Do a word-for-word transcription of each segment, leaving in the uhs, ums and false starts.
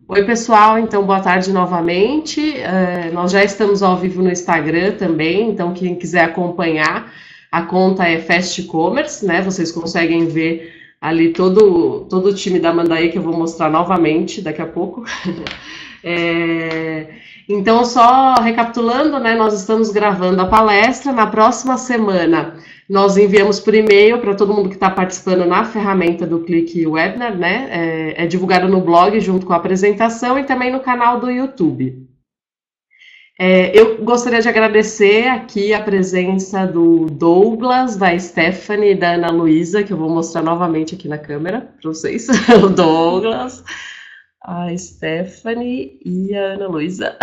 Oi, pessoal, então boa tarde novamente. Eh, nós já estamos ao vivo no Instagram também, então quem quiser acompanhar, a conta é Fast Commerce, né? Vocês conseguem ver ali todo, todo o time da Mandaí, que eu vou mostrar novamente daqui a pouco. É, então, só recapitulando, né? Nós estamos gravando a palestra. Na próxima semana, nós enviamos por e-mail para todo mundo que está participando na ferramenta do Clique Webinar, né? É, é divulgado no blog junto com a apresentação e também no canal do YouTube. É, eu gostaria de agradecer aqui a presença do Douglas, da Stephanie e da Ana Luísa, que eu vou mostrar novamente aqui na câmera para vocês. O Douglas, a Stephanie e a Ana Luísa.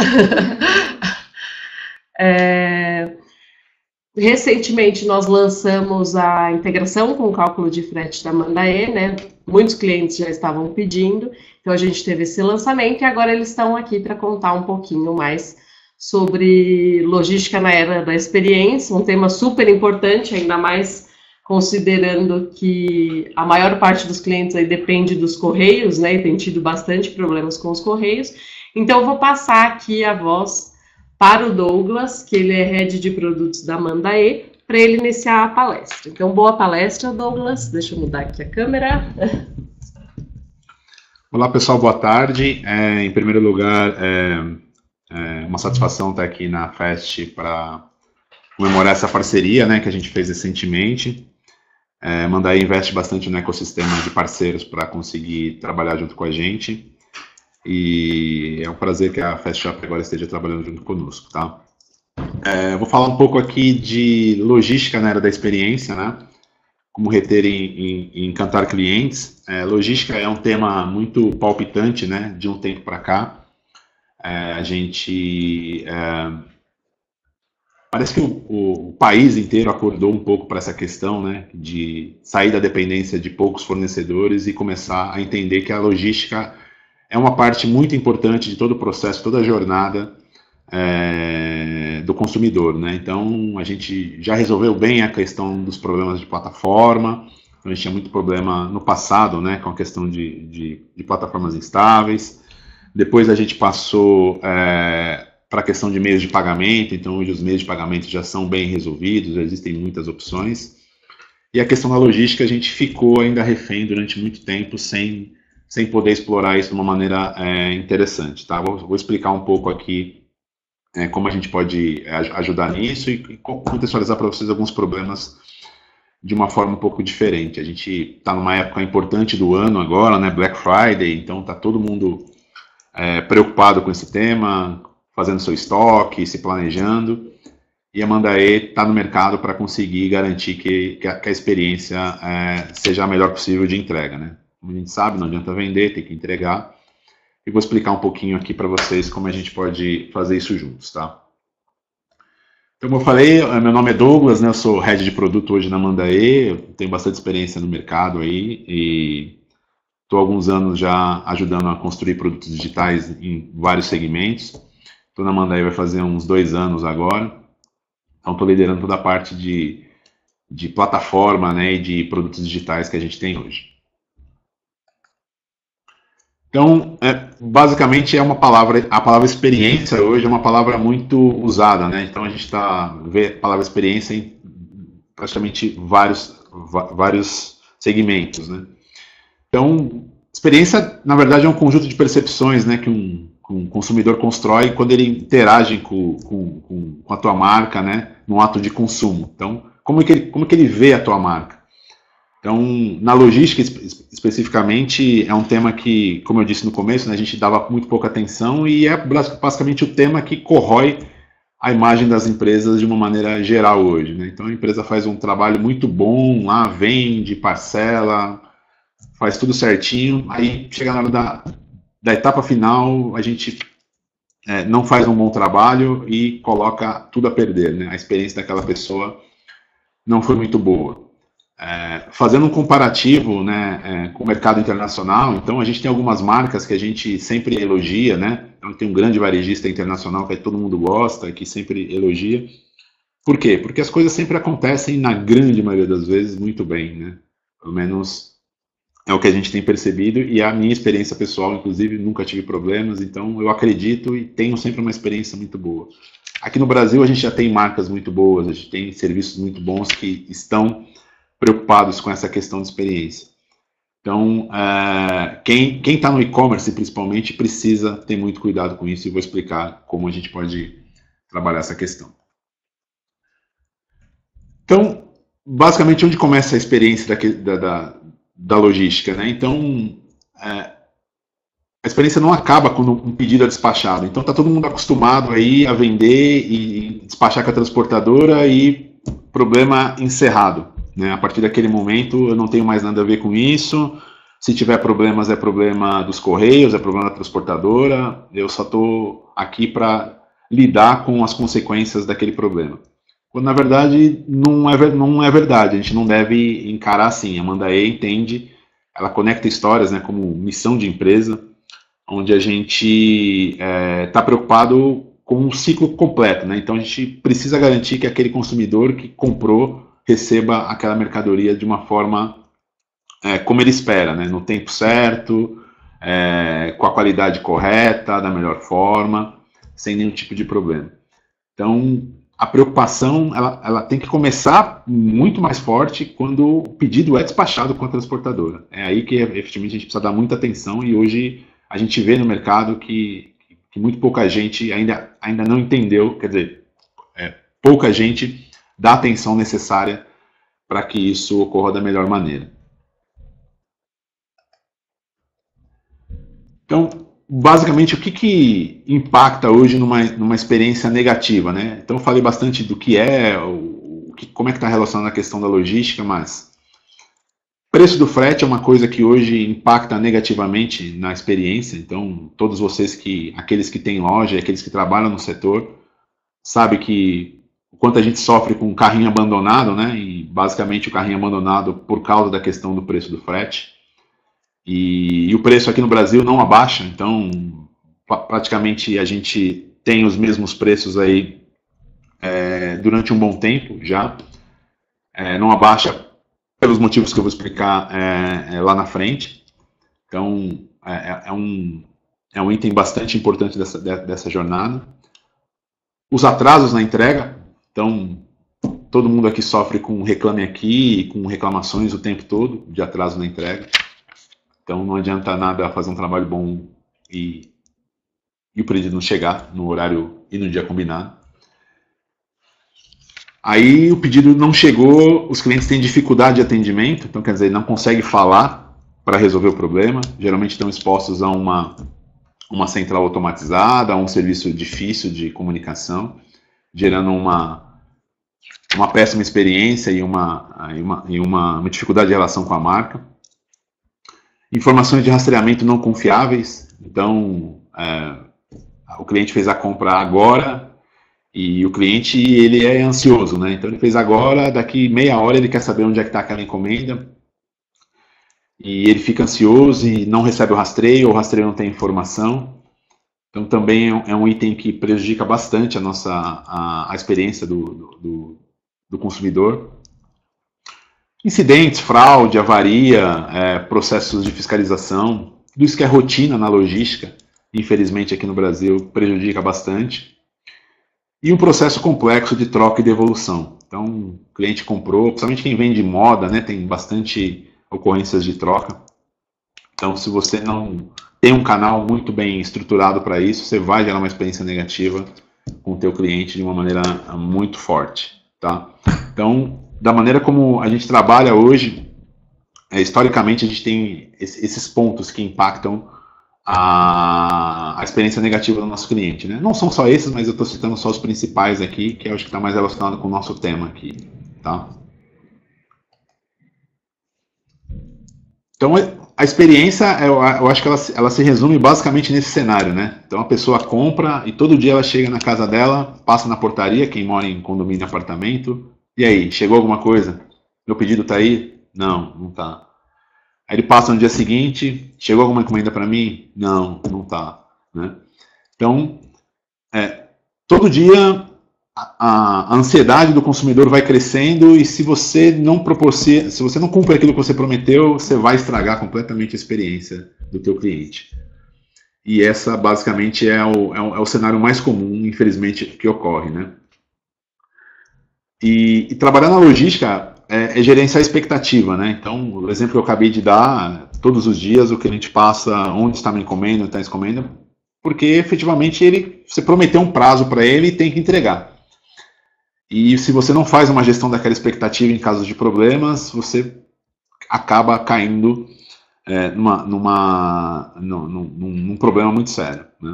É, recentemente nós lançamos a integração com o cálculo de frete da Mandae, né? Muitos clientes já estavam pedindo, então a gente teve esse lançamento e agora eles estão aqui para contar um pouquinho mais sobre logística na era da experiência, um tema super importante, ainda mais considerando que a maior parte dos clientes aí depende dos correios, né, e tem tido bastante problemas com os correios. Então, eu vou passar aqui a voz para o Douglas, que ele é head de produtos da Mandae, para ele iniciar a palestra. Então, boa palestra, Douglas. Deixa eu mudar aqui a câmera. Olá, pessoal, boa tarde. É, em primeiro lugar, é, é uma satisfação estar aqui na Fast para comemorar essa parceria, né, que a gente fez recentemente. É, Mandae investe bastante no ecossistema de parceiros para conseguir trabalhar junto com a gente. E é um prazer que a Fast Shop agora esteja trabalhando junto conosco, tá? É, vou falar um pouco aqui de logística na era da experiência, né? Como reter e encantar clientes. É, logística é um tema muito palpitante, né? De um tempo para cá. É, a gente... É, parece que o, o, o país inteiro acordou um pouco para essa questão, né? De sair da dependência de poucos fornecedores e começar a entender que a logística é uma parte muito importante de todo o processo, toda a jornada é, do consumidor, né? Então, a gente já resolveu bem a questão dos problemas de plataforma. A gente tinha muito problema no passado, né, com a questão de, de, de plataformas instáveis. Depois a gente passou é, para a questão de meios de pagamento. Então, hoje os meios de pagamento já são bem resolvidos, já existem muitas opções. E a questão da logística, a gente ficou ainda refém durante muito tempo sem... sem poder explorar isso de uma maneira é, interessante, tá? Vou, vou explicar um pouco aqui é, como a gente pode é, ajudar nisso e, e contextualizar para vocês alguns problemas de uma forma um pouco diferente. A gente está numa época importante do ano agora, né? Black Friday, então está todo mundo é, preocupado com esse tema, fazendo seu estoque, se planejando, e a Mandae está no mercado para conseguir garantir que, que, a, que a experiência é, seja a melhor possível de entrega, né? Como a gente sabe, não adianta vender, tem que entregar. E vou explicar um pouquinho aqui para vocês como a gente pode fazer isso juntos, tá? Então, como eu falei, meu nome é Douglas, né? Eu sou head de produto hoje na Mandae, eu tenho bastante experiência no mercado aí e estou há alguns anos já ajudando a construir produtos digitais em vários segmentos. Estou na Mandae vai fazer uns dois anos agora, então estou liderando toda a parte de, de plataforma, né, e de produtos digitais que a gente tem hoje. Então, é, basicamente é uma palavra, a palavra experiência hoje é uma palavra muito usada, né? Então a gente está vê a palavra experiência em praticamente vários, vários segmentos, né? Então, experiência, na verdade, é um conjunto de percepções, né, que um, um consumidor constrói quando ele interage com, com, com a tua marca, né, num ato de consumo. Então, como que ele, como que ele vê a tua marca? Então, na logística especificamente, é um tema que, como eu disse no começo, né, a gente dava muito pouca atenção e é basicamente o tema que corrói a imagem das empresas de uma maneira geral hoje, né? Então, a empresa faz um trabalho muito bom lá, vende, parcela, faz tudo certinho, aí chega na hora da, da etapa final, a gente é, não faz um bom trabalho e coloca tudo a perder, né? A experiência daquela pessoa não foi muito boa. É, fazendo um comparativo, né, é, com o mercado internacional, então a gente tem algumas marcas que a gente sempre elogia, né? Então tem um grande varejista internacional que todo mundo gosta, que sempre elogia. Por quê? Porque as coisas sempre acontecem, na grande maioria das vezes, muito bem, né? Pelo menos É o que a gente tem percebido, e a minha experiência pessoal, inclusive, nunca tive problemas, então eu acredito e tenho sempre uma experiência muito boa. Aqui no Brasil a gente já tem marcas muito boas, a gente tem serviços muito bons que estão preocupados com essa questão de experiência. Então, é, quem está no e-commerce, principalmente, precisa ter muito cuidado com isso, e vou explicar como a gente pode trabalhar essa questão. Então, basicamente, onde começa a experiência da, da, da logística, né? Então, é, a experiência não acaba quando um pedido é despachado. Então, está todo mundo acostumado aí a vender e despachar com a transportadora e problema encerrado, né? A partir daquele momento, eu não tenho mais nada a ver com isso. Se tiver problemas, é problema dos correios, é problema da transportadora. Eu só estou aqui para lidar com as consequências daquele problema. Quando, na verdade, não é, não é verdade. A gente não deve encarar assim. A Amanda E entende, ela conecta histórias, né, como missão de empresa, onde a gente está é, preocupado com um ciclo completo, né? Então, a gente precisa garantir que aquele consumidor que comprou receba aquela mercadoria de uma forma é, como ele espera, né? No tempo certo, é, com a qualidade correta, da melhor forma, sem nenhum tipo de problema. Então, a preocupação ela, ela tem que começar muito mais forte quando o pedido é despachado com a transportadora. É aí que, efetivamente, a gente precisa dar muita atenção, e hoje a gente vê no mercado que, que muito pouca gente ainda, ainda não entendeu, quer dizer, é, pouca gente dá a atenção necessária para que isso ocorra da melhor maneira. Então, basicamente, o que, que impacta hoje numa, numa experiência negativa, né? Então, eu falei bastante do que é, o, que, como é que está relacionado a questão da logística, mas preço do frete é uma coisa que hoje impacta negativamente na experiência. Então, todos vocês que, aqueles que têm loja, aqueles que trabalham no setor, sabem que o quanto a gente sofre com o carrinho abandonado, né? E basicamente o carrinho abandonado por causa da questão do preço do frete. E, e o preço aqui no Brasil não abaixa, então praticamente a gente tem os mesmos preços aí é, durante um bom tempo já. É, não abaixa pelos motivos que eu vou explicar é, é, lá na frente. Então é, é, um, é um item bastante importante dessa, dessa jornada. Os atrasos na entrega, então todo mundo aqui sofre com reclame aqui, com reclamações o tempo todo de atraso na entrega. Então não adianta nada fazer um trabalho bom e, e o pedido não chegar no horário e no dia combinado. Aí o pedido não chegou, os clientes têm dificuldade de atendimento, então quer dizer, não conseguem falar para resolver o problema. Geralmente estão expostos a uma, uma central automatizada, a um serviço difícil de comunicação, gerando uma, uma péssima experiência e uma, e uma, e uma, uma dificuldade de relação com a marca. Informações de rastreamento não confiáveis, então é, o cliente fez a compra agora e o cliente ele é ansioso, né? Então ele fez agora, daqui meia hora ele quer saber onde é que está aquela encomenda e ele fica ansioso e não recebe o rastreio, ou o rastreio não tem informação. Então também é um item que prejudica bastante a nossa a, a experiência do, do, do consumidor. Incidentes, fraude, avaria, é, processos de fiscalização, tudo isso que é rotina na logística, infelizmente aqui no Brasil prejudica bastante. E um processo complexo de troca e devolução. Então, o cliente comprou, principalmente quem vende moda, né, tem bastante ocorrências de troca. Então, se você não tem um canal muito bem estruturado para isso, você vai gerar uma experiência negativa com o teu cliente de uma maneira muito forte, tá? Então, da maneira como a gente trabalha hoje, é, historicamente a gente tem esses pontos que impactam a, a experiência negativa do nosso cliente, né? Não são só esses, mas eu estou citando só os principais aqui, que eu acho que está mais relacionado com o nosso tema aqui, tá? Então, a experiência, eu, eu acho que ela, ela se resume basicamente nesse cenário, né? Então, a pessoa compra e todo dia ela chega na casa dela, passa na portaria, quem mora em condomínio e apartamento. E aí, chegou alguma coisa? Meu pedido está aí? Não, não está. Aí ele passa no dia seguinte, chegou alguma encomenda para mim? Não, não está. Né? Então, é, todo dia a, a ansiedade do consumidor vai crescendo e se você não proporciona, se você não cumpre aquilo que você prometeu, você vai estragar completamente a experiência do teu cliente. E essa basicamente é o, é o, é o cenário mais comum, infelizmente, que ocorre, né? E, e trabalhar na logística é, é gerenciar a expectativa, né? Então, o exemplo que eu acabei de dar, todos os dias o cliente passa onde está minha encomenda, onde está a encomenda, porque efetivamente ele, você prometeu um prazo para ele e tem que entregar. E se você não faz uma gestão daquela expectativa em casos de problemas, você acaba caindo é, numa, numa, num, num, num problema muito sério, né?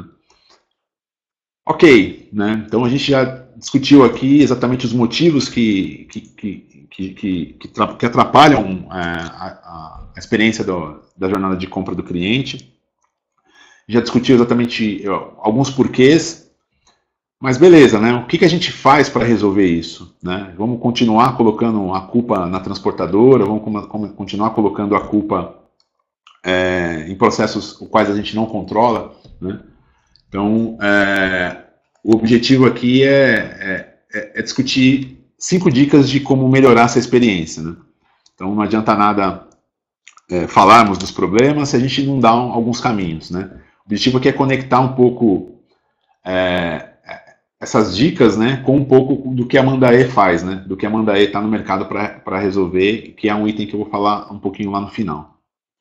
Ok, né? Então a gente já discutiu aqui exatamente os motivos que, que, que, que, que, que atrapalham é, a, a experiência do, da jornada de compra do cliente. Já discutiu exatamente alguns porquês, mas beleza, né? O que, que a gente faz para resolver isso, né? Vamos continuar colocando a culpa na transportadora, vamos continuar colocando a culpa é, em processos os quais a gente não controla, né? Então, é, o objetivo aqui é, é, é discutir cinco dicas de como melhorar essa experiência, né? Então, não adianta nada é, falarmos dos problemas se a gente não dá um, alguns caminhos, né? O objetivo aqui é conectar um pouco é, essas dicas, né, com um pouco do que a Mandae faz, né? Do que a Mandae está no mercado para resolver, que é um item que eu vou falar um pouquinho lá no final.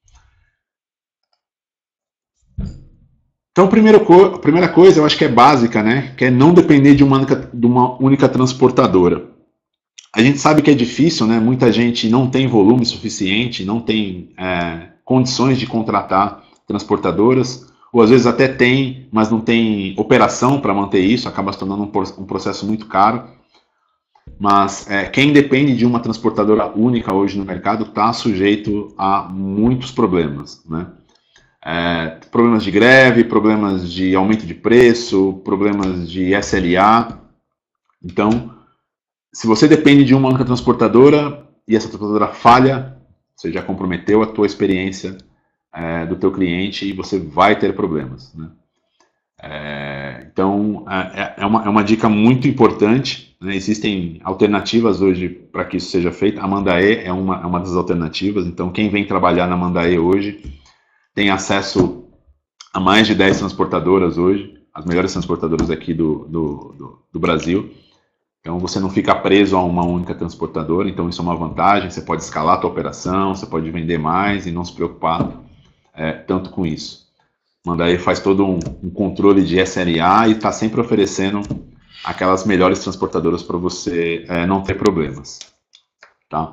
Então, primeiro, a primeira coisa, eu acho que é básica, né? Que é não depender de uma única, de uma única transportadora. A gente sabe que é difícil, né? Muita gente não tem volume suficiente, não tem é, condições de contratar transportadoras, ou às vezes até tem, mas não tem operação para manter isso, acaba se tornando um, um processo muito caro. Mas é, quem depende de uma transportadora única hoje no mercado está sujeito a muitos problemas, né? É, problemas de greve, problemas de aumento de preço, problemas de S L A. Então, se você depende de uma única transportadora e essa transportadora falha, você já comprometeu a tua experiência é, do teu cliente e você vai ter problemas, né? É, então, é, é, uma, é uma dica muito importante, né? Existem alternativas hoje para que isso seja feito. A Mandae é uma, é uma das alternativas. Então, quem vem trabalhar na Mandae hoje tem acesso a mais de dez transportadoras hoje, as melhores transportadoras aqui do, do, do, do Brasil. Então você não fica preso a uma única transportadora, então isso é uma vantagem, você pode escalar a tua operação, você pode vender mais e não se preocupar é, tanto com isso. Mandae faz todo um, um controle de S L A e está sempre oferecendo aquelas melhores transportadoras para você é, não ter problemas. Tá?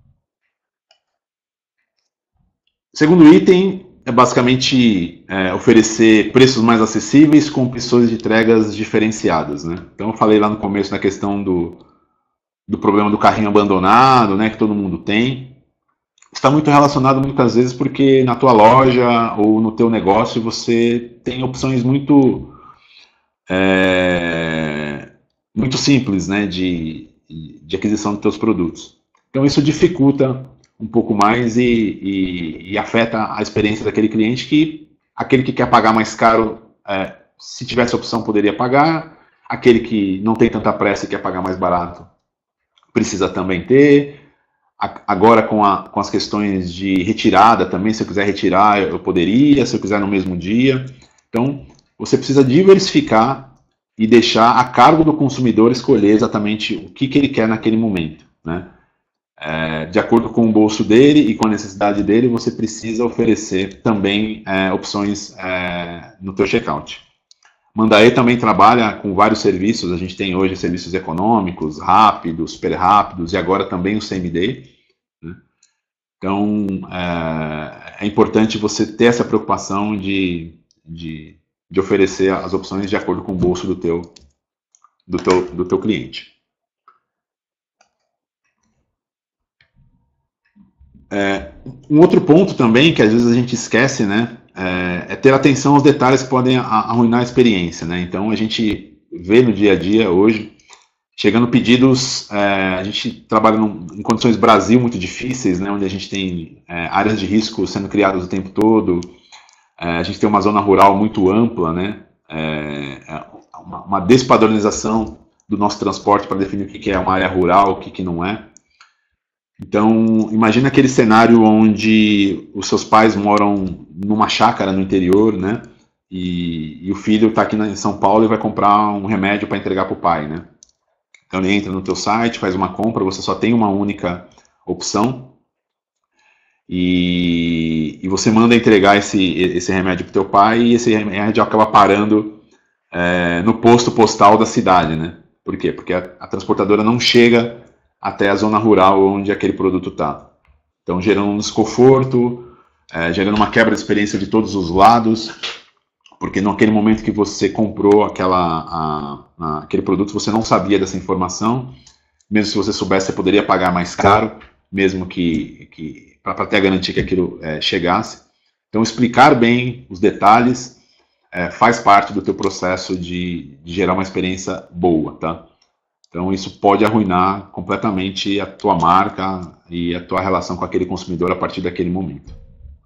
Segundo item é basicamente é, oferecer preços mais acessíveis com opções de entregas diferenciadas, né? Então eu falei lá no começo na questão do, do problema do carrinho abandonado, né, que todo mundo tem. Está muito relacionado muitas vezes porque na tua loja ou no teu negócio você tem opções muito é, muito simples, né, de, de aquisição dos teus produtos. Então isso dificulta um pouco mais e, e, e afeta a experiência daquele cliente, que aquele que quer pagar mais caro, é, se tivesse opção poderia pagar, aquele que não tem tanta pressa e quer pagar mais barato precisa também ter. Agora com, a, com as questões de retirada também, se eu quiser retirar eu poderia, se eu quiser no mesmo dia. Então você precisa diversificar e deixar a cargo do consumidor escolher exatamente o que, que ele quer naquele momento, né? É, de acordo com o bolso dele e com a necessidade dele, você precisa oferecer também é, opções é, no teu checkout. Mandae também trabalha com vários serviços. A gente tem hoje serviços econômicos, rápidos, super rápidos e agora também o same day, né? Então é, é importante você ter essa preocupação de, de, de oferecer as opções de acordo com o bolso do teu, do teu, do teu cliente. É, um outro ponto também, que às vezes a gente esquece, né, é, é ter atenção aos detalhes que podem arruinar a experiência, né? Então a gente vê no dia a dia hoje, chegando pedidos, é, a gente trabalha num, em condições Brasil muito difíceis, né, onde a gente tem é, áreas de risco sendo criadas o tempo todo, é, a gente tem uma zona rural muito ampla, né, é, uma, uma despadronização do nosso transporte para definir o que é uma área rural, o que não é. Então, imagina aquele cenário onde os seus pais moram numa chácara no interior, né? E, e o filho está aqui em São Paulo e vai comprar um remédio para entregar para o pai, né? Então ele entra no teu site, faz uma compra, você só tem uma única opção e, e você manda entregar esse, esse remédio para o teu pai e esse remédio acaba parando é, no posto postal da cidade, né? Por quê? Porque a, a transportadora não chega até a zona rural onde aquele produto está. Então gerando um desconforto, é, gerando uma quebra de experiência de todos os lados, porque naquele momento que você comprou aquela, a, a, aquele produto, você não sabia dessa informação. Mesmo se você soubesse, você poderia pagar mais caro, mesmo que, que para ter a garantia que aquilo é, chegasse. Então, explicar bem os detalhes é, faz parte do teu processo de, de gerar uma experiência boa, tá? Então, isso pode arruinar completamente a tua marca e a tua relação com aquele consumidor a partir daquele momento.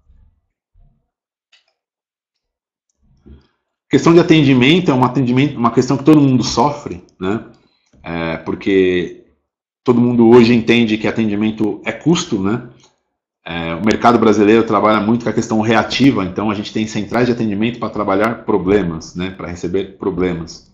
Questão de atendimento é um atendimento, uma questão que todo mundo sofre, né? É, porque todo mundo hoje entende que atendimento é custo, né? É, o mercado brasileiro trabalha muito com a questão reativa, então a gente tem centrais de atendimento para trabalhar problemas, né? Para receber problemas.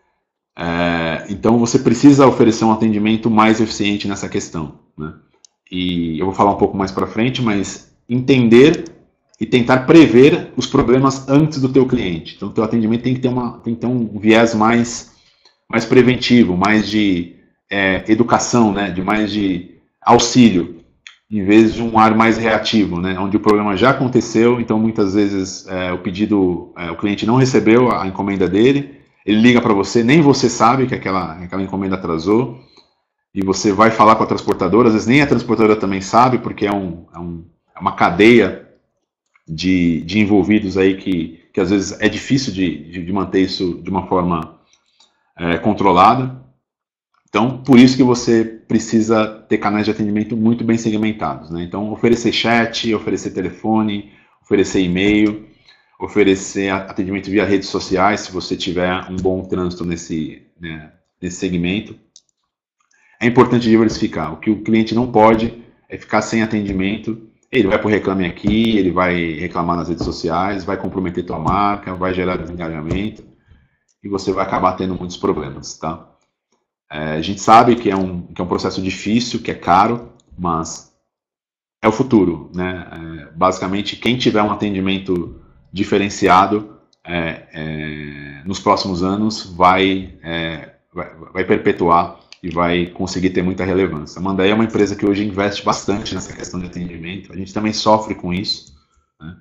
É, então você precisa oferecer um atendimento mais eficiente nessa questão, né? E eu vou falar um pouco mais para frente, mas entender e tentar prever os problemas antes do teu cliente. Então, o teu atendimento tem que ter, uma, tem que ter um viés mais, mais preventivo, mais de é, educação, né? De mais de auxílio, em vez de um ar mais reativo, né? Onde o problema já aconteceu, então muitas vezes é, o pedido, é, o cliente não recebeu a encomenda dele, ele liga para você, nem você sabe que aquela, aquela encomenda atrasou, e você vai falar com a transportadora, às vezes nem a transportadora também sabe, porque é, um, é, um, é uma cadeia De, de envolvidos aí que, que às vezes é difícil de, de, de manter isso de uma forma é, controlada. Então, por isso que você precisa ter canais de atendimento muito bem segmentados, né? Então, oferecer chat, oferecer telefone, oferecer e-mail, oferecer atendimento via redes sociais, se você tiver um bom trânsito nesse, né, nesse segmento. É importante diversificar. O que o cliente não pode é ficar sem atendimento. Ele vai para o Reclame Aqui, ele vai reclamar nas redes sociais, vai comprometer tua marca, vai gerar desengajamento e você vai acabar tendo muitos problemas, tá? É, a gente sabe que é, um, que é um processo difícil, que é caro, mas é o futuro, né? É, basicamente, quem tiver um atendimento diferenciado é, é, nos próximos anos vai, é, vai, vai perpetuar e vai conseguir ter muita relevância. A Mandaí é uma empresa que hoje investe bastante nessa questão de atendimento. A gente também sofre com isso, né?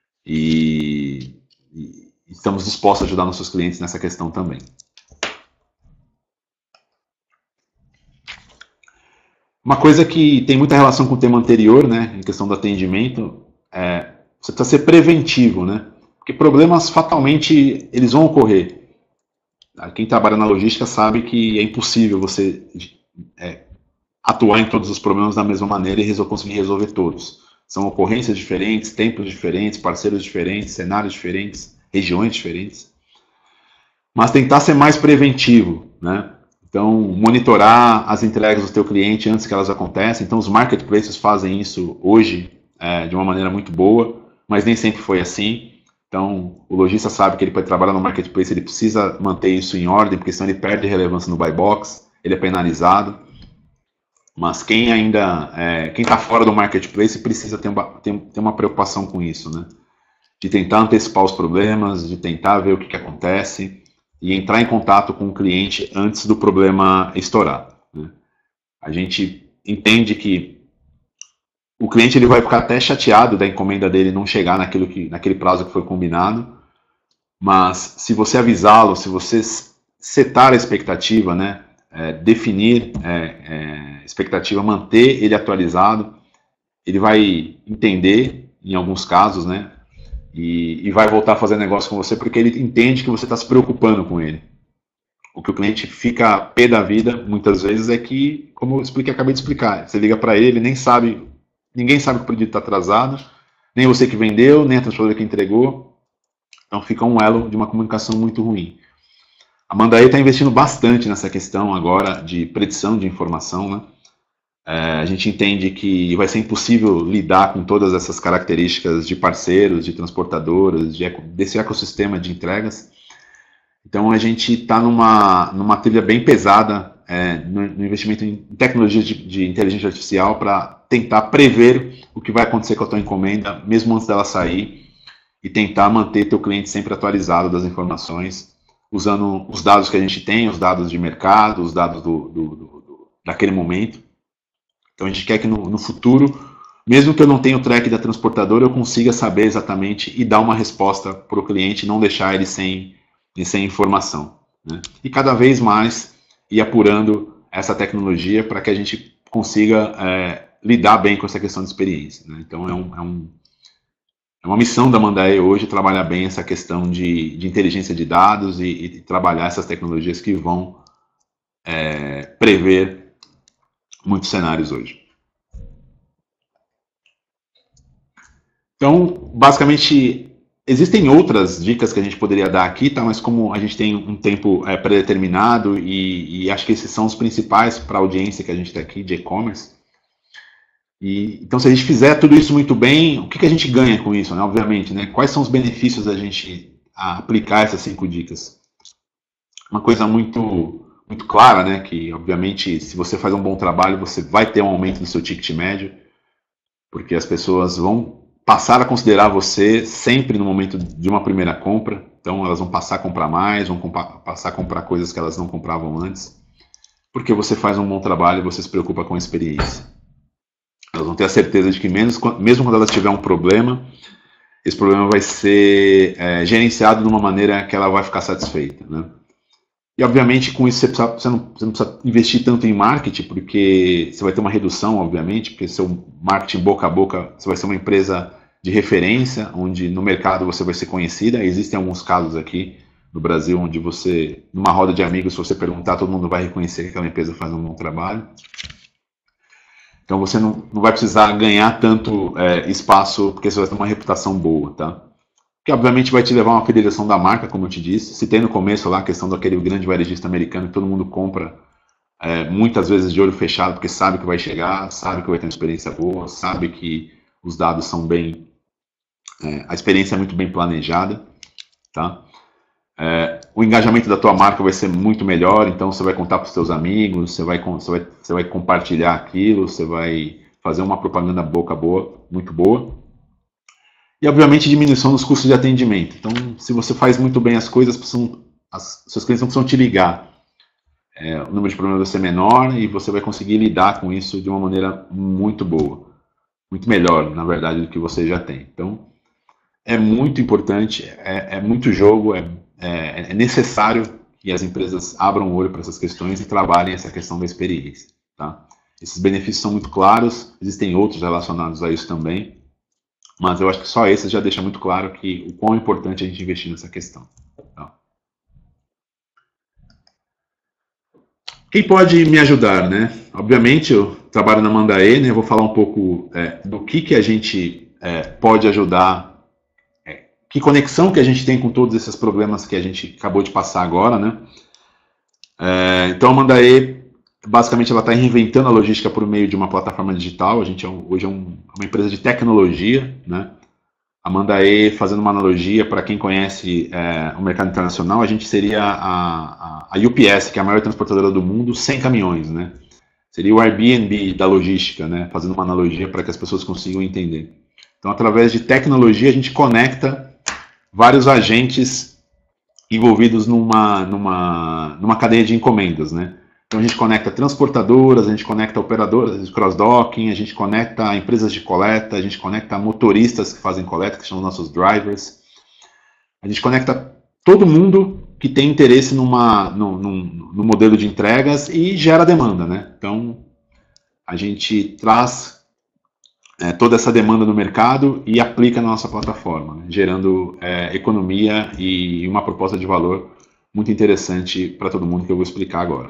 E, e estamos dispostos a ajudar nossos clientes nessa questão também. Uma coisa que tem muita relação com o tema anterior, né, em questão do atendimento, é você precisa ser preventivo, né? Porque problemas fatalmente eles vão ocorrer. Quem trabalha na logística sabe que é impossível você é, atuar em todos os problemas da mesma maneira e conseguir resolver todos. São ocorrências diferentes, tempos diferentes, parceiros diferentes, cenários diferentes, regiões diferentes. Mas tentar ser mais preventivo, né? Então, monitorar as entregas do teu cliente antes que elas aconteçam. Então, os marketplaces fazem isso hoje é, de uma maneira muito boa, mas nem sempre foi assim. Então, o lojista sabe que ele pode trabalhar no marketplace, ele precisa manter isso em ordem, porque senão ele perde relevância no buy box, ele é penalizado. Mas quem ainda, é, quem está fora do marketplace precisa ter uma, ter, ter uma preocupação com isso, né? De tentar antecipar os problemas, de tentar ver o que, que acontece e entrar em contato com o cliente antes do problema estourar, né? A gente entende que o cliente ele vai ficar até chateado da encomenda dele não chegar naquilo que, naquele prazo que foi combinado, mas se você avisá-lo, se você setar a expectativa, né, é, definir é, é, expectativa, manter ele atualizado, ele vai entender, em alguns casos, né, e, e vai voltar a fazer negócio com você porque ele entende que você está se preocupando com ele. O que o cliente fica pé da vida, muitas vezes, é que, como eu expliquei, acabei de explicar, você liga para ele, ele nem sabe... Ninguém sabe que o pedido está atrasado, nem você que vendeu, nem a transportadora que entregou. Então fica um elo de uma comunicação muito ruim. A Mandae está investindo bastante nessa questão agora de predição de informação, né? É, a gente entende que vai ser impossível lidar com todas essas características de parceiros, de transportadoras, de, desse ecossistema de entregas. Então a gente está numa, numa trilha bem pesada é, no, no investimento em tecnologias de, de inteligência artificial para tentar prever o que vai acontecer com a tua encomenda, mesmo antes dela sair, e tentar manter teu cliente sempre atualizado das informações, usando os dados que a gente tem, os dados de mercado, os dados do, do, do, do, daquele momento. Então a gente quer que no, no futuro, mesmo que eu não tenha o track da transportadora, eu consiga saber exatamente e dar uma resposta para o cliente, não deixar ele sem, sem informação, né? E cada vez mais ir apurando essa tecnologia para que a gente consiga é, lidar bem com essa questão de experiência, né? Então é, um, é, um, é uma missão da Mandae hoje trabalhar bem essa questão de, de inteligência de dados e, e trabalhar essas tecnologias que vão é, prever muitos cenários hoje. Então, basicamente, existem outras dicas que a gente poderia dar aqui, tá? Mas como a gente tem um tempo é, pré-determinado e, e acho que esses são os principais para a audiência que a gente tem aqui de e-commerce. E, então, se a gente fizer tudo isso muito bem, o que, que a gente ganha com isso, né? Obviamente, né? Quais são os benefícios da gente aplicar essas cinco dicas? Uma coisa muito... muito clara, né, que obviamente se você faz um bom trabalho, você vai ter um aumento do seu ticket médio, porque as pessoas vão passar a considerar você sempre no momento de uma primeira compra, então elas vão passar a comprar mais, vão passar a comprar coisas que elas não compravam antes, porque você faz um bom trabalho e você se preocupa com a experiência. Elas vão ter a certeza de que menos, mesmo quando elas tiverem um problema, esse problema vai ser é, gerenciado de uma maneira que ela vai ficar satisfeita, né? E, obviamente, com isso você, precisa, você, não, você não precisa investir tanto em marketing, porque você vai ter uma redução, obviamente, porque seu marketing boca a boca, você vai ser uma empresa de referência, onde no mercado você vai ser conhecida. Existem alguns casos aqui no Brasil, onde você, numa roda de amigos, se você perguntar, todo mundo vai reconhecer que aquela empresa faz um bom trabalho. Então, você não, não vai precisar ganhar tanto é, espaço, porque você vai ter uma reputação boa, tá? Que obviamente vai te levar a uma fidelização da marca, como eu te disse. Se tem no começo lá a questão daquele grande varejista americano que todo mundo compra é, muitas vezes de olho fechado, porque sabe que vai chegar, sabe que vai ter uma experiência boa, sabe que os dados são bem... É, a experiência é muito bem planejada, tá? É, o engajamento da tua marca vai ser muito melhor, então você vai contar para os seus amigos, você vai, você, vai, você vai compartilhar aquilo, você vai fazer uma propaganda boca a boa, muito boa. E, obviamente, diminuição dos custos de atendimento. Então, se você faz muito bem as coisas, precisam, as, seus clientes não precisam te ligar. É, o número de problemas vai ser menor e você vai conseguir lidar com isso de uma maneira muito boa. Muito melhor, na verdade, do que você já tem. Então, é muito importante, é, é muito jogo, é, é, é necessário que as empresas abram o olho para essas questões e trabalhem essa questão da experiência, tá? Esses benefícios são muito claros, existem outros relacionados a isso também. Mas eu acho que só esse já deixa muito claro que o quão importante é a gente investir nessa questão. Tá? Quem pode me ajudar, né? Obviamente, eu trabalho na Mandae, né? Eu vou falar um pouco é, do que, que a gente é, pode ajudar, é, que conexão que a gente tem com todos esses problemas que a gente acabou de passar agora, né? É, então, a Mandae, basicamente, ela está reinventando a logística por meio de uma plataforma digital. A gente é um, hoje é um, uma empresa de tecnologia, né? A Mandae, fazendo uma analogia, para quem conhece é, o mercado internacional, a gente seria a, a, a U P S, que é a maior transportadora do mundo, sem caminhões, né? Seria o Airbnb da logística, né? Fazendo uma analogia para que as pessoas consigam entender. Então, através de tecnologia, a gente conecta vários agentes envolvidos numa, numa, numa cadeia de encomendas, né? Então a gente conecta transportadoras, a gente conecta operadoras de cross-docking, a gente conecta empresas de coleta, a gente conecta motoristas que fazem coleta, que são os nossos drivers. A gente conecta todo mundo que tem interesse numa, num, num, no modelo de entregas e gera demanda, né? Então a gente traz é, toda essa demanda no mercado e aplica na nossa plataforma, né? Gerando é, economia e uma proposta de valor muito interessante para todo mundo que eu vou explicar agora.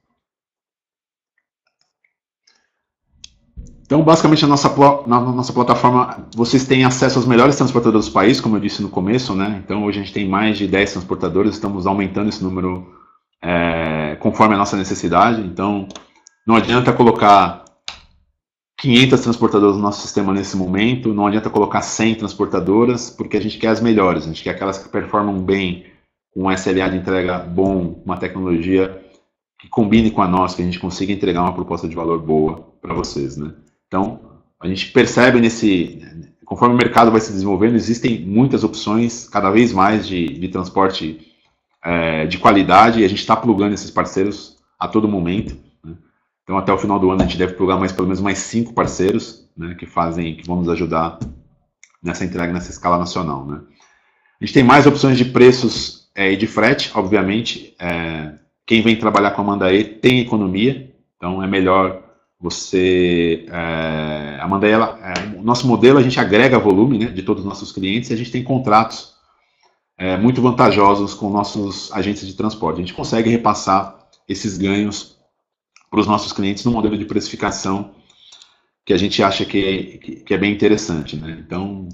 Então, basicamente, a nossa, na nossa plataforma, vocês têm acesso às melhores transportadoras do país, como eu disse no começo, né? Então, hoje a gente tem mais de dez transportadoras, estamos aumentando esse número é, conforme a nossa necessidade. Então, não adianta colocar quinhentas transportadoras no nosso sistema nesse momento, não adianta colocar cem transportadoras, porque a gente quer as melhores, a gente quer aquelas que performam bem, com um S L A de entrega bom, uma tecnologia que combine com a nossa, que a gente consiga entregar uma proposta de valor boa para vocês, né? Então, a gente percebe nesse, conforme o mercado vai se desenvolvendo, existem muitas opções, cada vez mais, de, de transporte é, de qualidade, e a gente está plugando esses parceiros a todo momento, né? Então, até o final do ano, a gente deve plugar mais, pelo menos mais cinco parceiros, né, que fazem, que vão nos ajudar nessa entrega, nessa escala nacional, né? A gente tem mais opções de preços é, e de frete, obviamente. É, quem vem trabalhar com a Mandae tem economia, então é melhor você... É, a Mandae, ela, é, o nosso modelo, a gente agrega volume, né, de todos os nossos clientes, e a gente tem contratos é, muito vantajosos com nossos agentes de transporte. A gente consegue repassar esses ganhos para os nossos clientes no modelo de precificação que a gente acha que, que, que é bem interessante, né? Então,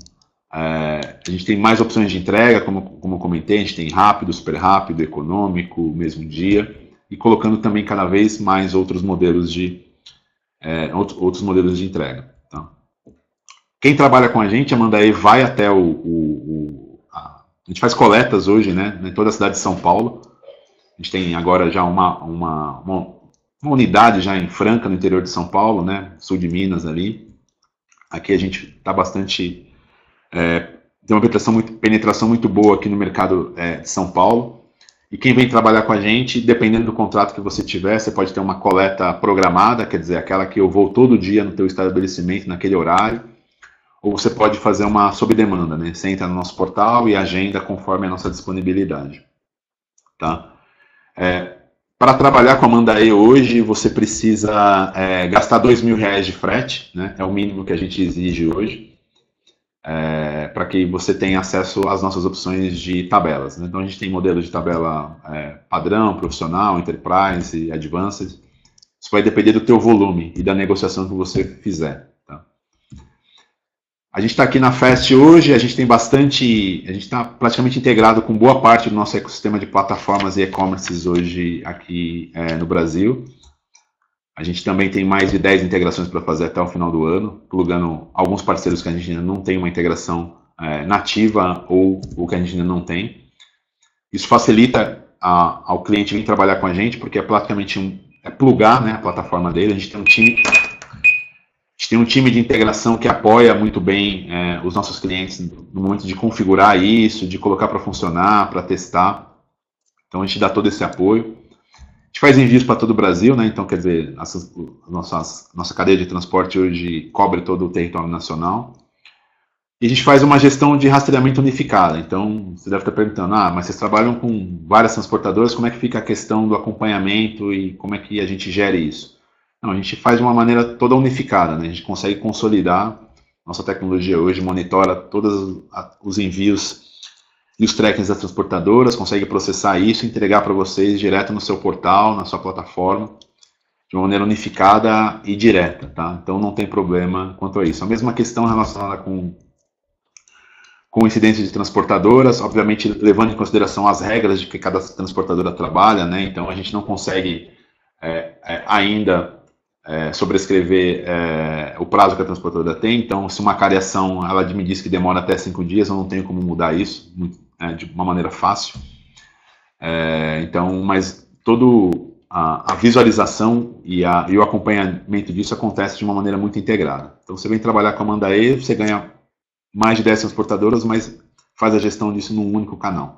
é, a gente tem mais opções de entrega, como, como eu comentei, a gente tem rápido, super rápido, econômico, mesmo dia, e colocando também cada vez mais outros modelos de, é, outros, outros modelos de entrega. Tá? Quem trabalha com a gente, a Mandae vai até o... o, o a, a gente faz coletas hoje, né, em toda a cidade de São Paulo. A gente tem agora já uma, uma, uma, uma unidade já em Franca, no interior de São Paulo, né, sul de Minas ali. Aqui a gente está bastante... É, tem uma penetração muito, penetração muito boa aqui no mercado é, de São Paulo. E quem vem trabalhar com a gente, dependendo do contrato que você tiver, você pode ter uma coleta programada, quer dizer, aquela que eu vou todo dia no teu estabelecimento, naquele horário, ou você pode fazer uma sob demanda, né? Você entra no nosso portal e agenda conforme a nossa disponibilidade. Tá? É, para trabalhar com a Mandae hoje, você precisa é, gastar dois mil reais de frete, né? É o mínimo que a gente exige hoje. É, para que você tenha acesso às nossas opções de tabelas, né? Então a gente tem modelos de tabela é, padrão, profissional, enterprise, advanced. Isso vai depender do teu volume e da negociação que você fizer. Tá? A gente está aqui na Fast hoje, a gente tem bastante, a gente está praticamente integrado com boa parte do nosso ecossistema de plataformas e e-commerces hoje aqui é, no Brasil. A gente também tem mais de dez integrações para fazer até o final do ano, plugando alguns parceiros que a gente ainda não tem uma integração é, nativa ou, ou que a gente ainda não tem. Isso facilita a, ao cliente vir trabalhar com a gente, porque é praticamente um, é plugar, né, a plataforma dele. A gente tem um time, a gente tem um time de integração que apoia muito bem é, os nossos clientes no momento de configurar isso, de colocar para funcionar, para testar. Então a gente dá todo esse apoio. A gente faz envios para todo o Brasil, né? Então, quer dizer, a nossa, nossa cadeia de transporte hoje cobre todo o território nacional. E a gente faz uma gestão de rastreamento unificada. Então, você deve estar perguntando, ah, mas vocês trabalham com várias transportadoras, como é que fica a questão do acompanhamento e como é que a gente gere isso? Não, a gente faz de uma maneira toda unificada, né? A gente consegue consolidar nossa tecnologia hoje, monitora todos os envios e os trackings das transportadoras, consegue processar isso e entregar para vocês direto no seu portal, na sua plataforma, de uma maneira unificada e direta, tá? Então não tem problema quanto a isso. A mesma questão relacionada com, com incidência de transportadoras, obviamente levando em consideração as regras de que cada transportadora trabalha, né? Então a gente não consegue é, é, ainda é, sobrescrever é, o prazo que a transportadora tem. Então, se uma cariação ela me diz que demora até cinco dias, eu não tenho como mudar isso é, de uma maneira fácil. É, então, mas todo a, a visualização e, a, e o acompanhamento disso acontece de uma maneira muito integrada. Então, você vem trabalhar com a Mandae, você ganha mais de dez transportadoras, mas faz a gestão disso num único canal.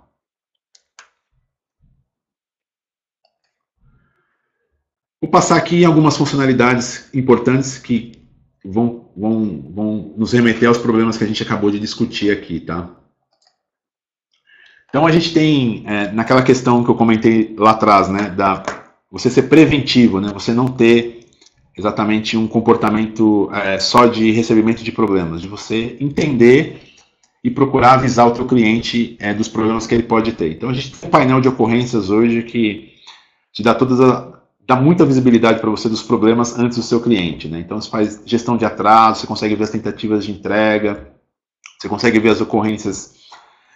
Vou passar aqui algumas funcionalidades importantes que vão, vão, vão nos remeter aos problemas que a gente acabou de discutir aqui, tá? Então a gente tem, é, naquela questão que eu comentei lá atrás, né, da você ser preventivo, né, você não ter exatamente um comportamento é, só de recebimento de problemas, de você entender e procurar avisar o teu cliente é, dos problemas que ele pode ter. Então a gente tem um painel de ocorrências hoje que te dá todas as dá muita visibilidade para você dos problemas antes do seu cliente, né? Então você faz gestão de atraso, você consegue ver as tentativas de entrega, você consegue ver as ocorrências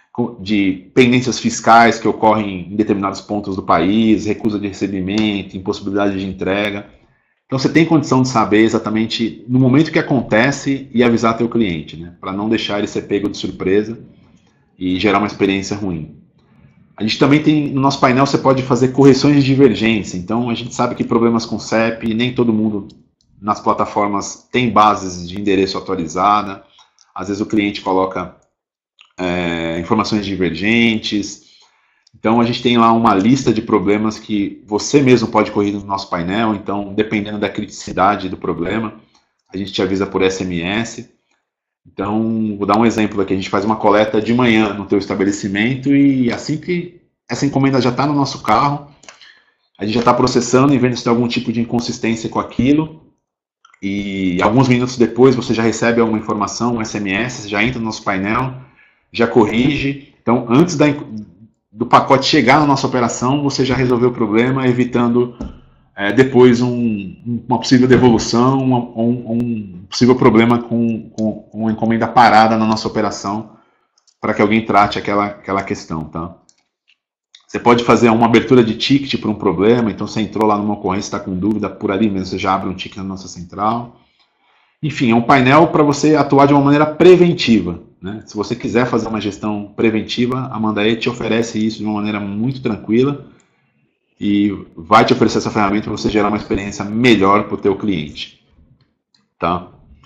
de pendências fiscais que ocorrem em determinados pontos do país, recusa de recebimento, impossibilidade de entrega. Então você tem condição de saber exatamente no momento que acontece e avisar teu cliente, né? Para não deixar ele ser pego de surpresa e gerar uma experiência ruim. A gente também tem, no nosso painel, você pode fazer correções de divergência. Então a gente sabe que problemas com C E P, nem todo mundo nas plataformas tem bases de endereço atualizada. Às vezes o cliente coloca É, informações divergentes. Então a gente tem lá uma lista de problemas que você mesmo pode corrigir no nosso painel. Então, dependendo da criticidade do problema, a gente te avisa por S M S. Então, vou dar um exemplo aqui. A gente faz uma coleta de manhã no teu estabelecimento e assim que essa encomenda já está no nosso carro, a gente já está processando e vendo se tem algum tipo de inconsistência com aquilo. E alguns minutos depois você já recebe alguma informação, um S M S, já entra no nosso painel, já corrige. Então, antes da, do pacote chegar na nossa operação, você já resolveu o problema, evitando é, depois um, uma possível devolução, um, um, um possível problema com, com, com uma encomenda parada na nossa operação, para que alguém trate aquela, aquela questão. Tá? Você pode fazer uma abertura de ticket para um problema, então você entrou lá numa ocorrência, está com dúvida, por ali mesmo você já abre um ticket na nossa central. Enfim, é um painel para você atuar de uma maneira preventiva. Né? Se você quiser fazer uma gestão preventiva, a Mandae te oferece isso de uma maneira muito tranquila e vai te oferecer essa ferramenta para você gerar uma experiência melhor para o teu cliente. Tá?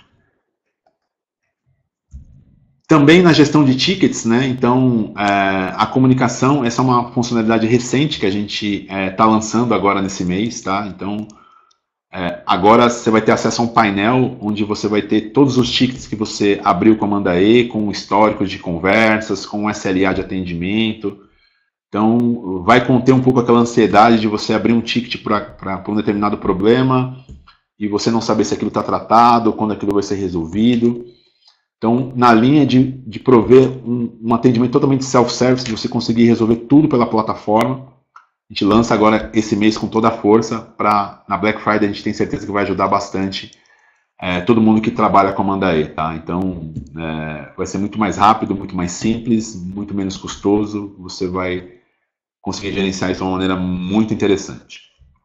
Também na gestão de tickets, né? Então é, a comunicação, essa é uma funcionalidade recente que a gente está é, tá lançando agora nesse mês. Tá? Então, É, agora você vai ter acesso a um painel onde você vai ter todos os tickets que você abriu com a Mandae, com histórico de conversas, com S L A de atendimento. Então, vai conter um pouco aquela ansiedade de você abrir um ticket para um determinado problema e você não saber se aquilo está tratado, quando aquilo vai ser resolvido. Então, na linha de, de prover um, um atendimento totalmente self-service, de você conseguir resolver tudo pela plataforma. A gente lança agora esse mês com toda a força, para na Black Friday a gente tem certeza que vai ajudar bastante é, todo mundo que trabalha com a Mandae, tá? Então é, vai ser muito mais rápido, muito mais simples, muito menos custoso, você vai conseguir gerenciar isso de uma maneira muito interessante.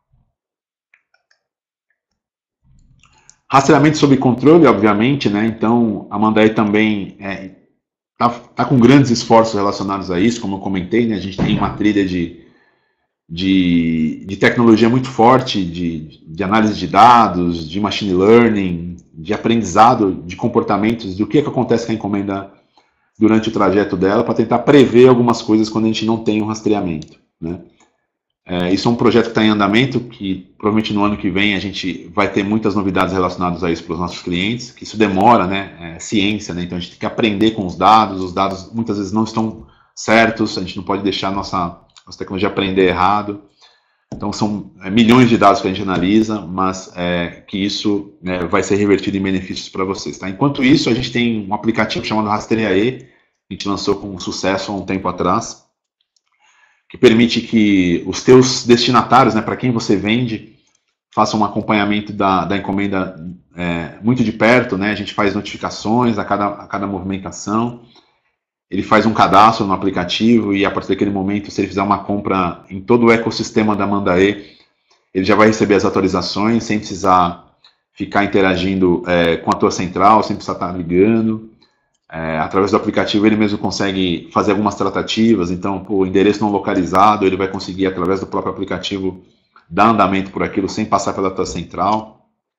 Rastreamento sob controle, obviamente, né? Então a Mandae também é, tá, tá com grandes esforços relacionados a isso, como eu comentei, né? A gente tem uma trilha de De, de tecnologia muito forte, de, de análise de dados, de machine learning, de aprendizado de comportamentos, do que, é que acontece com a encomenda durante o trajeto dela, para tentar prever algumas coisas quando a gente não tem um rastreamento. Né? É, isso é um projeto que está em andamento, que provavelmente no ano que vem a gente vai ter muitas novidades relacionadas a isso para os nossos clientes, que isso demora, né? É ciência, né? Então a gente tem que aprender com os dados, os dados muitas vezes não estão certos, a gente não pode deixar a nossa nossa tecnologia aprender errado. Então são é, milhões de dados que a gente analisa, mas é, que isso né, vai ser revertido em benefícios para vocês. Tá? Enquanto isso, a gente tem um aplicativo chamado Rastreae, que a gente lançou com sucesso há um tempo atrás, que permite que os teus destinatários, né, para quem você vende, façam um acompanhamento da, da encomenda é, muito de perto. Né? A gente faz notificações a cada, a cada movimentação. Ele faz um cadastro no aplicativo e a partir daquele momento, se ele fizer uma compra em todo o ecossistema da Mandae, ele já vai receber as atualizações sem precisar ficar interagindo é, com a tua central, sem precisar estar ligando. É, através do aplicativo ele mesmo consegue fazer algumas tratativas, então o endereço não localizado ele vai conseguir através do próprio aplicativo dar andamento por aquilo sem passar pela tua central.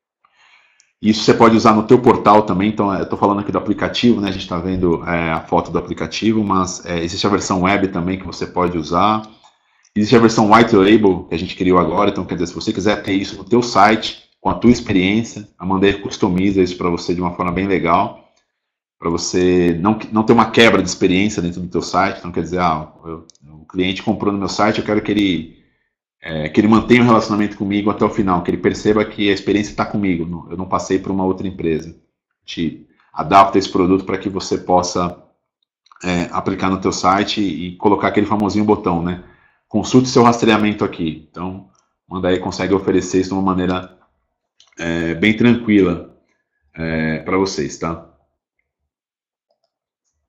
Isso você pode usar no teu portal também, então eu estou falando aqui do aplicativo, né? A gente está vendo é, a foto do aplicativo, mas é, existe a versão web também que você pode usar. Existe a versão white label que a gente criou agora, então quer dizer, se você quiser ter isso no teu site, com a tua experiência, a Mandae customiza isso para você de uma forma bem legal, para você não, não ter uma quebra de experiência dentro do teu site. Então quer dizer, ah, eu, o cliente comprou no meu site, eu quero que ele... É, que ele mantenha um relacionamento comigo até o final, que ele perceba que a experiência está comigo, eu não passei por uma outra empresa. A gente adapta esse produto para que você possa é, aplicar no teu site e colocar aquele famosinho botão, né? Consulte seu rastreamento aqui. Então, Mandae consegue oferecer isso de uma maneira é, bem tranquila é, para vocês, tá?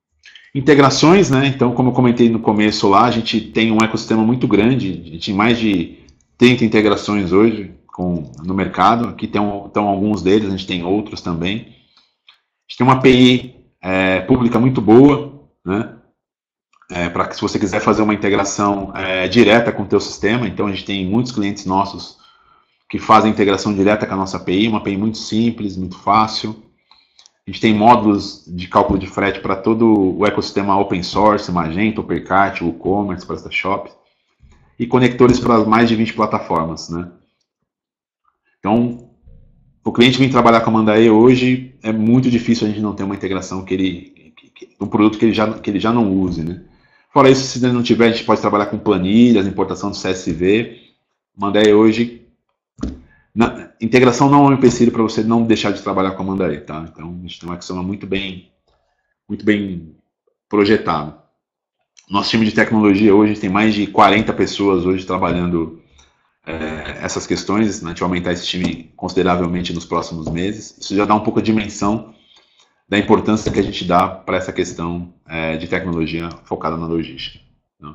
Integrações, né? Então, como eu comentei no começo lá, a gente tem um ecossistema muito grande, a gente tem mais de trinta integrações hoje com, no mercado. Aqui estão alguns deles, a gente tem outros também. A gente tem uma A P I é, pública muito boa, né? É, para que se você quiser fazer uma integração é, direta com o teu sistema, então a gente tem muitos clientes nossos que fazem integração direta com a nossa A P I, uma A P I muito simples, muito fácil. A gente tem módulos de cálculo de frete para todo o ecossistema open source, Magento, Uppercart, WooCommerce, PrestaShop, e conectores para mais de vinte plataformas, né? Então, o cliente vir trabalhar com a Mandae hoje, é muito difícil a gente não ter uma integração que ele, que, um produto que ele, já, que ele já não use, né? Fora isso, se ele não tiver, a gente pode trabalhar com planilhas, importação do C S V. Mandae hoje, na, integração não é um empecilho para você não deixar de trabalhar com a Mandae, tá? Então, a gente tem um ecossistema muito bem, muito bem projetado. Nosso time de tecnologia hoje tem mais de quarenta pessoas hoje trabalhando é, essas questões, né? A gente vai aumentar esse time consideravelmente nos próximos meses. Isso já dá um pouco de dimensão da importância que a gente dá para essa questão é, de tecnologia focada na logística. Né?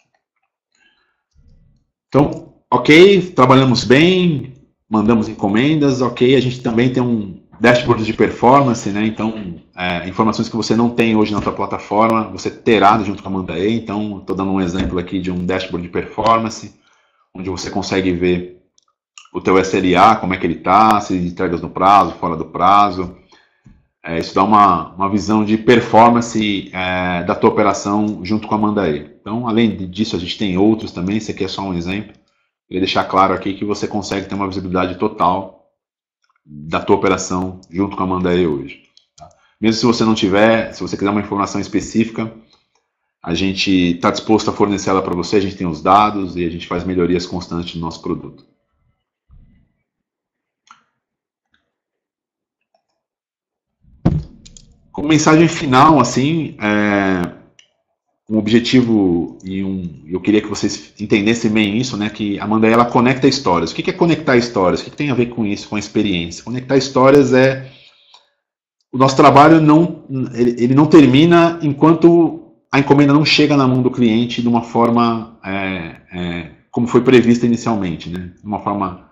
Então, ok, trabalhamos bem, mandamos encomendas, ok, a gente também tem um dashboard de performance, né? Então, é, informações que você não tem hoje na sua plataforma, você terá junto com a Mandae. Então, estou dando um exemplo aqui de um dashboard de performance, onde você consegue ver o teu S L A, como é que ele está, se entregas no prazo, fora do prazo. É, isso dá uma, uma visão de performance é, da tua operação junto com a Mandae. Então, além disso, a gente tem outros também, esse aqui é só um exemplo. Queria deixar claro aqui que você consegue ter uma visibilidade total da tua operação junto com a Mandae hoje. Tá? Mesmo se você não tiver, se você quiser uma informação específica, a gente está disposto a fornecer ela para você, a gente tem os dados e a gente faz melhorias constantes no nosso produto. Como mensagem final, assim, é, um objetivo e um, eu queria que vocês entendessem bem isso, né? Que a Mandae ela conecta histórias. O que é conectar histórias? O que tem a ver com isso, com a experiência? Conectar histórias é o nosso trabalho não, ele, ele não termina enquanto a encomenda não chega na mão do cliente de uma forma é, é, como foi prevista inicialmente, né? De uma forma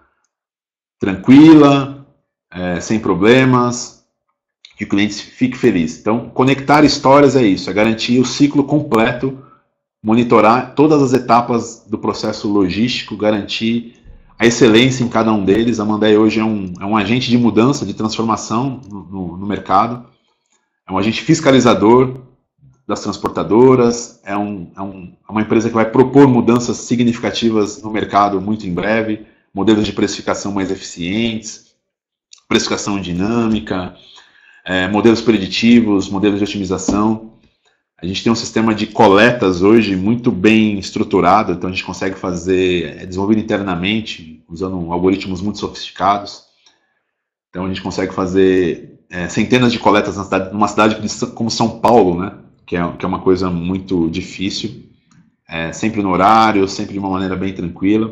tranquila, é, sem problemas. Que o cliente fique feliz. Então, conectar histórias é isso, é garantir o ciclo completo, monitorar todas as etapas do processo logístico, garantir a excelência em cada um deles. A Mandae hoje é um, é um agente de mudança, de transformação no, no, no mercado, é um agente fiscalizador das transportadoras, é, um, é, um, é uma empresa que vai propor mudanças significativas no mercado muito em breve, modelos de precificação mais eficientes, precificação dinâmica, É, modelos preditivos, modelos de otimização. A gente tem um sistema de coletas hoje muito bem estruturado, então a gente consegue fazer, é desenvolvido internamente, usando algoritmos muito sofisticados. Então a gente consegue fazer é, centenas de coletas na cidade, numa cidade como São Paulo, né? que, é, que é uma coisa muito difícil, é, sempre no horário, sempre de uma maneira bem tranquila.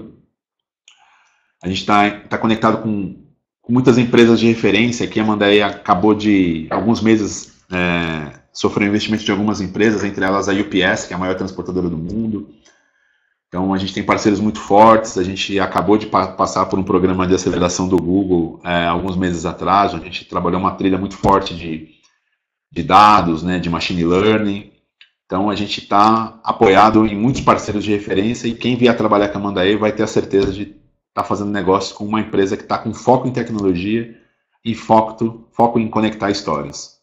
A gente está tá conectado com com muitas empresas de referência, aqui a Mandae acabou de, alguns meses, é, sofrer investimento de algumas empresas, entre elas a U P S, que é a maior transportadora do mundo. Então a gente tem parceiros muito fortes, a gente acabou de pa passar por um programa de aceleração do Google é, alguns meses atrás, a gente trabalhou uma trilha muito forte de, de dados, né, de machine learning. Então a gente está apoiado em muitos parceiros de referência e quem vier trabalhar com a Mandae vai ter a certeza de está fazendo negócio com uma empresa que está com foco em tecnologia e foco, foco em conectar histórias.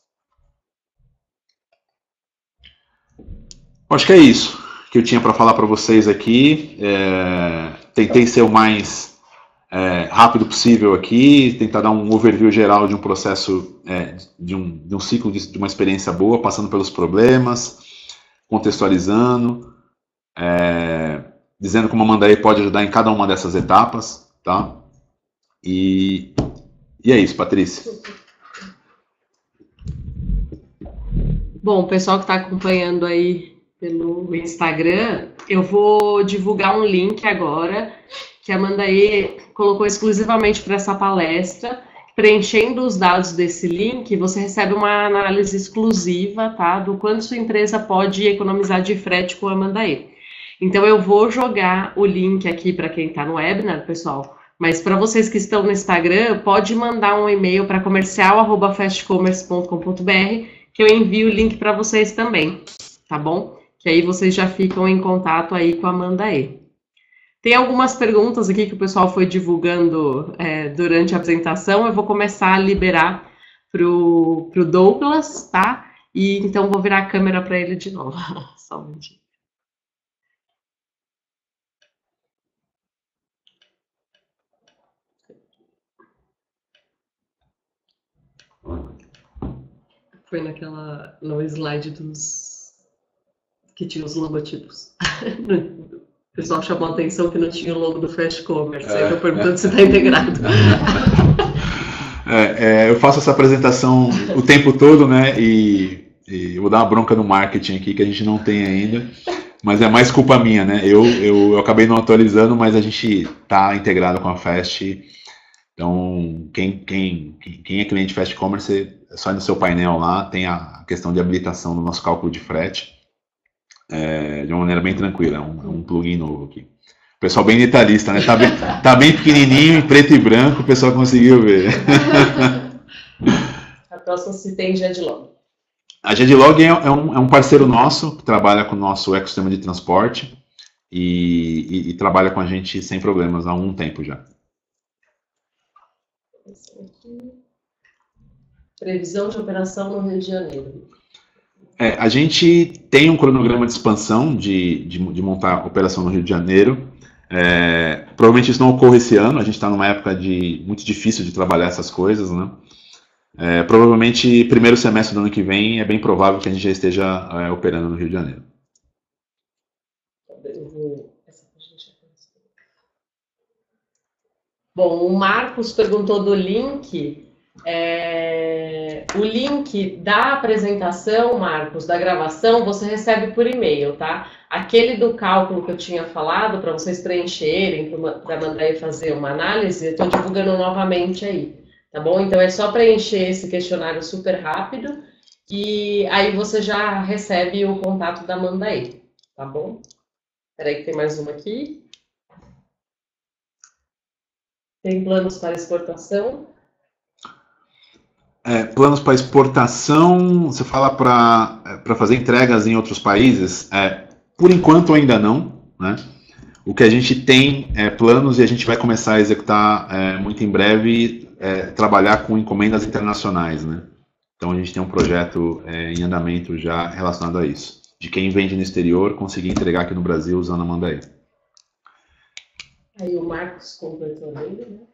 Acho que é isso que eu tinha para falar para vocês aqui. É, tentei ser o mais é, rápido possível aqui, tentar dar um overview geral de um processo, é, de, um, de um ciclo de, de uma experiência boa, passando pelos problemas, contextualizando, é, dizendo como a Mandae pode ajudar em cada uma dessas etapas, tá? E, e é isso, Patrícia. Bom, o pessoal que está acompanhando aí pelo Instagram, eu vou divulgar um link agora que a Mandae colocou exclusivamente para essa palestra, preenchendo os dados desse link, você recebe uma análise exclusiva, tá, do quanto sua empresa pode economizar de frete com a Mandae. Então, eu vou jogar o link aqui para quem está no webinar, pessoal, mas para vocês que estão no Instagram, pode mandar um e-mail para comercial arroba fastcommerce ponto com ponto br, que eu envio o link para vocês também, tá bom? Que aí vocês já ficam em contato aí com a Mandae. Tem algumas perguntas aqui que o pessoal foi divulgando é, durante a apresentação. Eu vou começar a liberar para o Douglas, tá? E então vou virar a câmera para ele de novo. Só um minutinho. Foi naquela, no slide dos que tinha os logotipos. O pessoal chamou a atenção que não tinha o logo do Fast Commerce. É. Aí eu tô perguntando se está integrado. É, é, eu faço essa apresentação o tempo todo, né? E, e vou dar uma bronca no marketing aqui que a gente não tem ainda. Mas é mais culpa minha, né? Eu, eu, eu acabei não atualizando, mas a gente está integrado com a Fast. Então, quem, quem, quem é cliente Fast Commerce, é só ir no seu painel lá, tem a questão de habilitação do nosso cálculo de frete. É, de uma maneira bem tranquila, é um, é um plugin novo aqui. O pessoal bem detalhista, né? Tá bem, tá bem pequenininho, em preto e branco, o pessoal conseguiu ver. A próxima se tem Jedlog. A Jedlog é, é, um, é um parceiro nosso, que trabalha com o nosso ecossistema de transporte e, e, e trabalha com a gente sem problemas há um tempo já. Previsão de operação no Rio de Janeiro. É, a gente tem um cronograma de expansão de, de, de montar a operação no Rio de Janeiro. É, provavelmente isso não ocorre esse ano, a gente está numa época de, muito difícil de trabalhar essas coisas, né? É, provavelmente primeiro semestre do ano que vem é bem provável que a gente já esteja é, operando no Rio de Janeiro. Bom, o Marcos perguntou do link. É, o link da apresentação, Marcos, da gravação, você recebe por e-mail, tá? Aquele do cálculo que eu tinha falado, para vocês preencherem, para mandar aí fazer uma análise, eu estou divulgando novamente aí, tá bom? Então é só preencher esse questionário super rápido e aí você já recebe o contato da Mandae, tá bom? Espera aí que tem mais uma aqui. Tem planos para exportação? É, planos para exportação, você fala para fazer entregas em outros países? É, por enquanto ainda não, né? O que a gente tem é planos e a gente vai começar a executar é, muito em breve, é, trabalhar com encomendas internacionais, né? Então a gente tem um projeto é, em andamento já relacionado a isso, de quem vende no exterior conseguir entregar aqui no Brasil usando a Mandae. Aí o Marcos completou ele, né?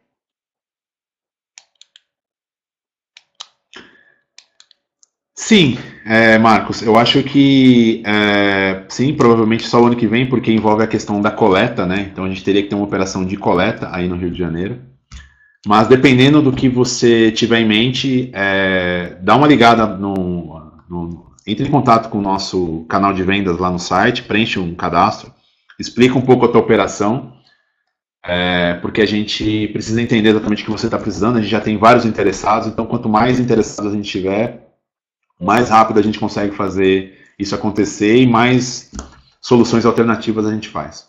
Sim, é, Marcos, eu acho que é, sim, provavelmente só o ano que vem, porque envolve a questão da coleta, né? Então a gente teria que ter uma operação de coleta aí no Rio de Janeiro. Mas dependendo do que você tiver em mente, é, dá uma ligada no, no. Entre em contato com o nosso canal de vendas lá no site, preenche um cadastro, explica um pouco a tua operação, é, porque a gente precisa entender exatamente o que você está precisando, a gente já tem vários interessados, então quanto mais interessados a gente tiver, mais rápido a gente consegue fazer isso acontecer e mais soluções alternativas a gente faz.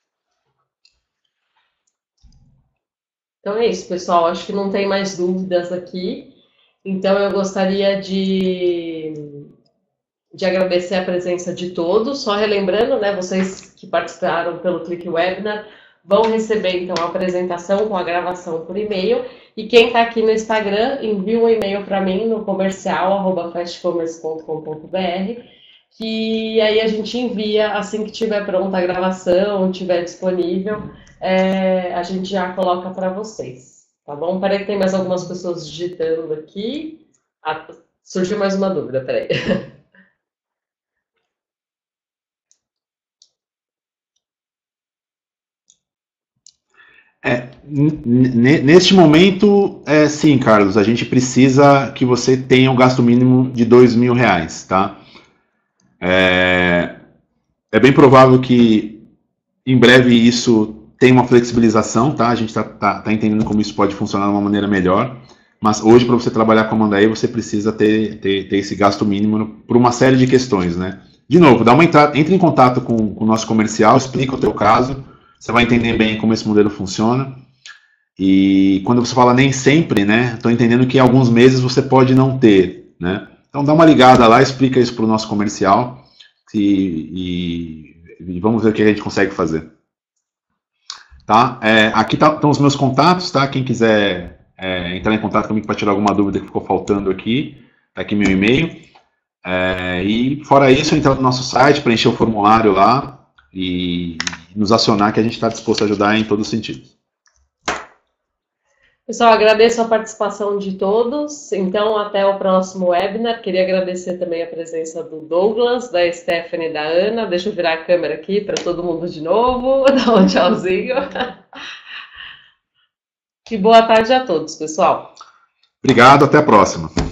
Então é isso, pessoal. Acho que não tem mais dúvidas aqui. Então eu gostaria de, de agradecer a presença de todos. Só relembrando, né, vocês que participaram pelo Click Webinar vão receber então a apresentação com a gravação por e-mail. E quem está aqui no Instagram, envia um e-mail para mim no comercial arroba fastcommerce ponto com ponto br, que aí a gente envia assim que estiver pronta a gravação, estiver disponível, é, a gente já coloca para vocês, tá bom? Peraí que tem mais algumas pessoas digitando aqui. Ah, surgiu mais uma dúvida, peraí. É, neste momento, é, sim, Carlos, a gente precisa que você tenha um gasto mínimo de dois mil reais, tá? É, é bem provável que em breve isso tenha uma flexibilização, tá? A gente está tá, tá entendendo como isso pode funcionar de uma maneira melhor, mas hoje para você trabalhar com a Mandaí você precisa ter, ter, ter esse gasto mínimo por uma série de questões, né? De novo, dá uma entrada, entre em contato com, com o nosso comercial, explica o teu caso, você vai entender bem como esse modelo funciona. E quando você fala nem sempre, né? Estou entendendo que em alguns meses você pode não ter, né? Então dá uma ligada lá, explica isso para o nosso comercial e, e, e vamos ver o que a gente consegue fazer. Tá? É, aqui tá, estão os meus contatos, tá? Quem quiser é, entrar em contato comigo para tirar alguma dúvida que ficou faltando aqui, tá aqui meu e-mail. É, e fora isso, entrar no nosso site, preencher o formulário lá e nos acionar que a gente está disposto a ajudar em todos os sentidos. Pessoal, agradeço a participação de todos. Então, até o próximo webinar. Queria agradecer também a presença do Douglas, da Stephanie e da Ana. Deixa eu virar a câmera aqui para todo mundo de novo. Dar um tchauzinho. E boa tarde a todos, pessoal. Obrigado, até a próxima.